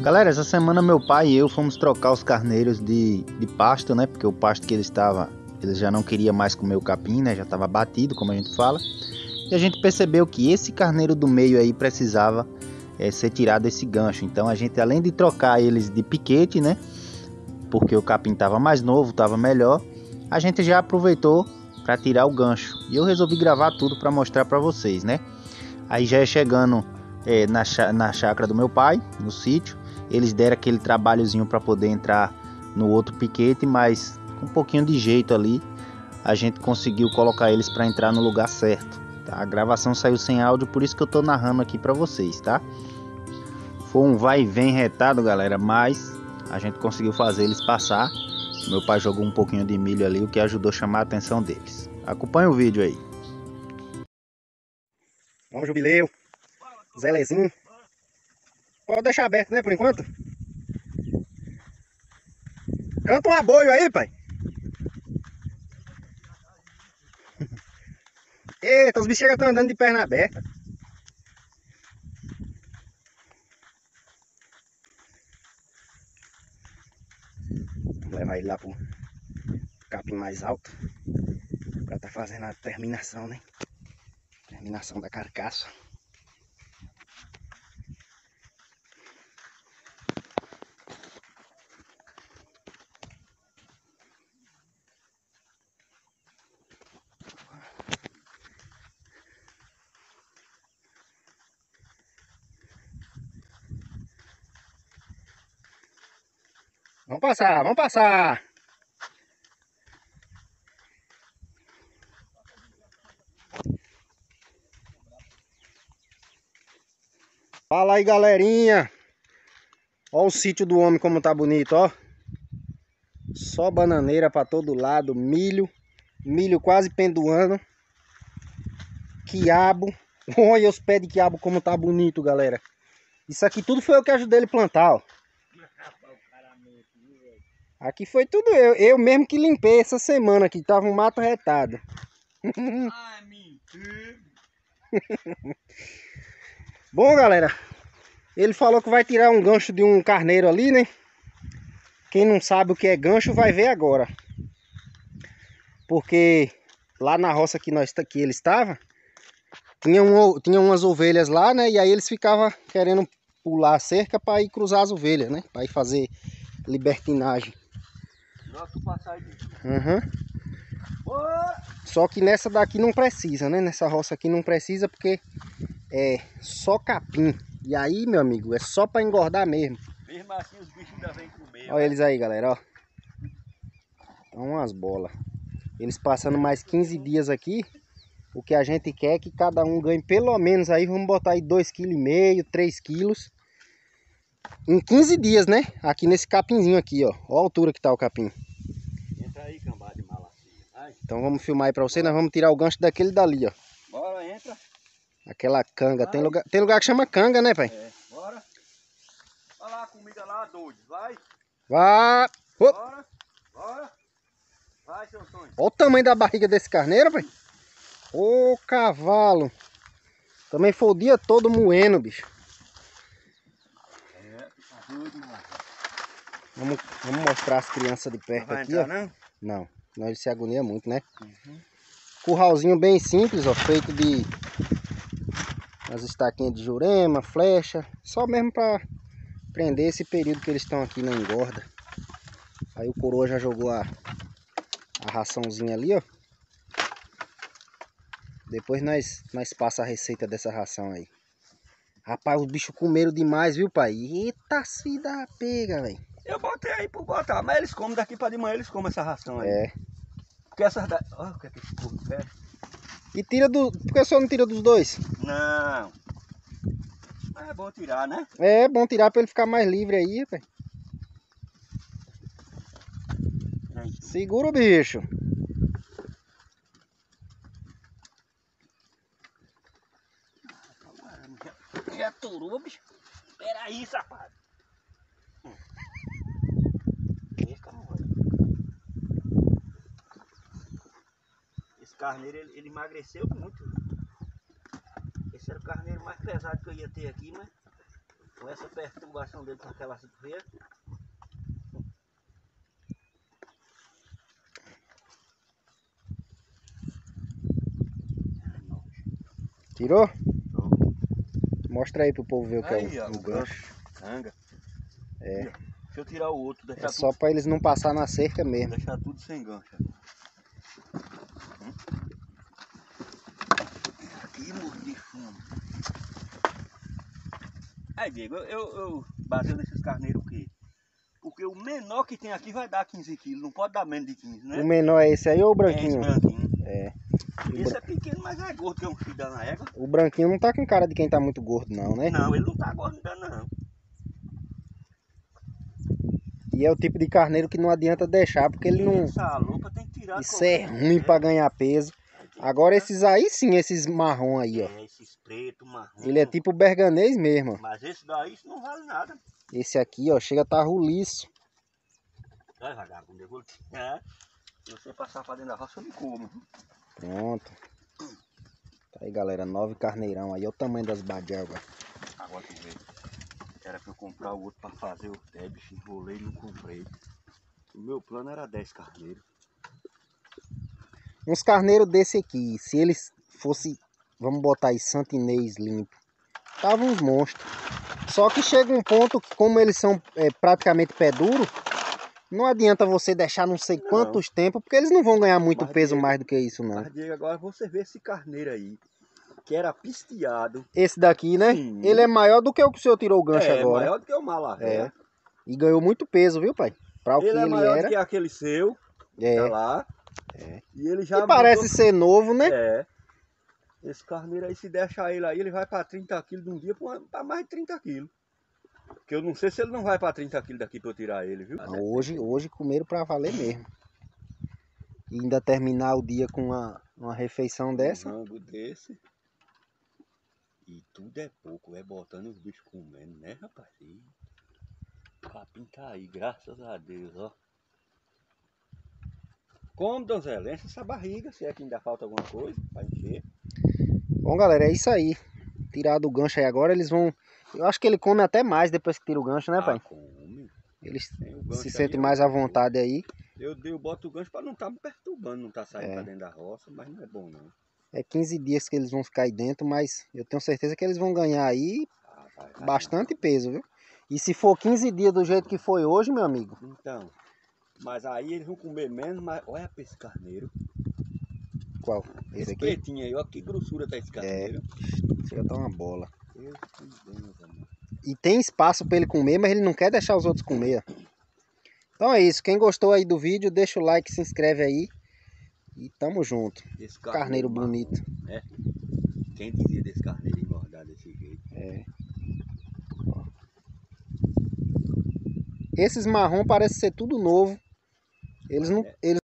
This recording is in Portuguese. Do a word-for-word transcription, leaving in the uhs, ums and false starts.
Galera, essa semana meu pai e eu fomos trocar os carneiros de, de pasto, né? Porque o pasto que ele estava, ele já não queria mais comer o capim, né? Já estava batido, como a gente fala. E a gente percebeu que esse carneiro do meio aí precisava é, ser tirado desse gancho. Então a gente, além de trocar eles de piquete, né? Porque o capim estava mais novo, estava melhor, a gente já aproveitou para tirar o gancho. E eu resolvi gravar tudo para mostrar para vocês, né? Aí já é chegando é, na, na chácara do meu pai, no sítio. Eles deram aquele trabalhozinho para poder entrar no outro piquete, mas com um pouquinho de jeito ali a gente conseguiu colocar eles para entrar no lugar certo. Tá? A gravação saiu sem áudio, por isso que eu tô narrando aqui para vocês, tá? Foi um vai e vem retado, galera, mas a gente conseguiu fazer eles passar. Meu pai jogou um pouquinho de milho ali, o que ajudou a chamar a atenção deles. Acompanha o vídeo aí. Vamos, Jubileu. Zelezinho. Pode deixar aberto, né, por enquanto? Canta um aboio aí, pai. Eita, os bichos estão andando de perna aberta. Vamos levar ele lá pro capim mais alto. Pra tá fazendo a terminação, né? Terminação da carcaça. Vamos passar, vamos passar. Fala aí, galerinha. Ó o sítio do homem como tá bonito, ó. Só bananeira pra todo lado, milho. Milho quase pendoando. Quiabo. Olha os pés de quiabo como tá bonito, galera. Isso aqui tudo foi eu que ajudei ele a plantar, ó. Aqui foi tudo eu. Eu mesmo que limpei essa semana aqui. Tava um mato retado. Ai, mentira. Bom, galera. Ele falou que vai tirar um gancho de um carneiro ali, né? Quem não sabe o que é gancho vai ver agora. Porque lá na roça que, nós, que ele estava, tinha, um, tinha umas ovelhas lá, né? E aí eles ficavam querendo pular a cerca para ir cruzar as ovelhas, né? Para ir fazer libertinagem. Uhum. Só que nessa daqui não precisa, né? Nessa roça aqui não precisa porque é só capim. E aí, meu amigo, é só para engordar mesmo. Mesmo assim os bichos ainda vêm comer. Olha eles aí, galera, ó. Estão umas bolas. Eles passando mais quinze dias aqui. O que a gente quer é que cada um ganhe pelo menos aí, vamos botar aí dois vírgula cinco quilos, três quilos. Em quinze dias, né? Aqui nesse capinzinho aqui, ó. Ó a altura que tá o capim. Entra aí, cambada de malacia. Vai. Então vamos filmar aí pra você. Nós vamos tirar o gancho daquele dali, ó. Bora, entra. Aquela canga. Tem lugar, tem lugar que chama canga, né, pai? É, bora. Olha lá a comida lá, doido. Vai. Vá. Bora. Bora. Vai, seu sonho. Olha o tamanho da barriga desse carneiro, pai. Ô cavalo. Também foi o dia todo moendo, bicho. É, tá doido, mano. Vamos, vamos mostrar as crianças de perto Não vai aqui, entrar, ó. não? Não, senão ele se agonia muito, né? Uhum. Curralzinho bem simples, ó. Feito de as estaquinhas de jurema, flecha. Só mesmo pra prender esse período que eles estão aqui na engorda. Aí o coroa já jogou a, a raçãozinha ali, ó. Depois nós, nós passa a receita dessa ração aí. Rapaz, os bichos comeram demais, viu, pai? Eita, se dá pega, velho. Eu botei aí por botar, mas eles comem daqui pra de manhã, eles comem essa ração aí. É. Porque essas da... Olha o que é que esse povo fez. E tira do... Por que só não tira dos dois? Não. Mas é bom tirar, né? É bom tirar pra ele ficar mais livre aí, velho. Segura o bicho. Já aturou, bicho. Pera aí, safado. Esse carneiro, ele, ele emagreceu muito. Esse era o carneiro mais pesado que eu ia ter aqui, mas Com essa perturbação dele com aquela veia. Tirou? Mostra aí pro povo ver o que Aí, é o, ó, o o gancho. Canga. É. Deixa eu tirar o outro, deixar É tudo, só pra eles não passar na cerca mesmo. deixar tudo sem gancho. Hum? Aqui, morro de fome. Aí, Diego, eu, eu baseio nesses carneiros o quê? Porque o menor que tem aqui vai dar quinze quilos, não pode dar menos de quinze, né? O menor é esse aí ou o É esse branquinho? branquinho. É. Esse é pequeno, mas é gordo, que é um filho da égua. O branquinho não tá com cara de quem tá muito gordo não, né? Não, ele não tá gordo ainda não. E é o tipo de carneiro que não adianta deixar, porque ele não... Essa lupa tem que tirar. Isso é ruim pra ganhar peso. Agora esses aí sim, esses marrom aí, ó. É, esses pretos, marrom. Ele é tipo berganês mesmo. Mas esse daí, isso não vale nada. Esse aqui, ó, chega a tá roliço. É, vagabundo, eu vou... É, se você passar pra dentro da roça, eu me como. Pronto. Tá aí, galera, nove carneirão aí. Olha o tamanho das badiagas. Agora tu vê. Era pra eu comprar o outro pra fazer o tebis, enrolei e não comprei. O meu plano era dez carneiros. Uns carneiros desse aqui, se eles fossem, vamos botar aí, santinês limpo, tava uns monstros. Só que chega um ponto que, como eles são é, praticamente pé duro, não adianta você deixar não sei Não. quantos tempos, porque eles não vão ganhar muito Mas, peso Diego, mais do que isso, não. Mas, Diego, agora você vê esse carneiro aí, que era pisteado. Esse daqui, né? Sim. Ele é maior do que o que o senhor tirou o gancho É, agora. maior do que o malavé. É. E ganhou muito peso, viu, pai? Para o Ele que é ele maior era. do que aquele seu, É. tá lá. É. E ele já E parece mudou... ser novo, né? É. Esse carneiro aí, se deixar ele aí, ele vai para trinta quilos de um dia para mais de trinta quilos. Porque eu não sei se ele não vai para trinta quilos daqui para eu tirar ele, viu? Não, hoje, hoje comeram para valer mesmo. E ainda terminar o dia com uma, uma refeição dessa. Um rango desse. E tudo é pouco, é botando os bichos comendo, né, rapaz? E o capim tá aí, graças a Deus, ó. Come, donzela, enche essa barriga, se é que ainda falta alguma coisa pra encher. Bom, galera, é isso aí. Tirado o gancho aí agora, eles vão... Eu acho que ele come até mais depois que tira o gancho, né, pai? Ah, come. Eles gancho se aí, sentem eu- mais à vontade aí. Eu, dei, eu boto o gancho pra não estar tá me perturbando, não tá saindo É. pra dentro da roça, mas não é bom não. É quinze dias que eles vão ficar aí dentro, mas eu tenho certeza que eles vão ganhar aí Ah, vai, vai, bastante peso, viu? E se for quinze dias do jeito que foi hoje, meu amigo... Então, mas aí eles vão comer menos, mas olha pra esse carneiro. Qual? Esse, Esse aqui? pretinho aí, olha que grossura tá esse carneiro. Chega a tá uma bola. Deus que Deus, amor. E tem espaço para ele comer, mas ele não quer deixar os outros comer. Então é isso. Quem gostou aí do vídeo, deixa o like, se inscreve aí. E tamo junto. Esse Carneiro marrom, bonito. né? Quem dizia desse carneiro engordar desse jeito? É. Ó. Esses marrom parecem ser tudo novo. Eles não... Eles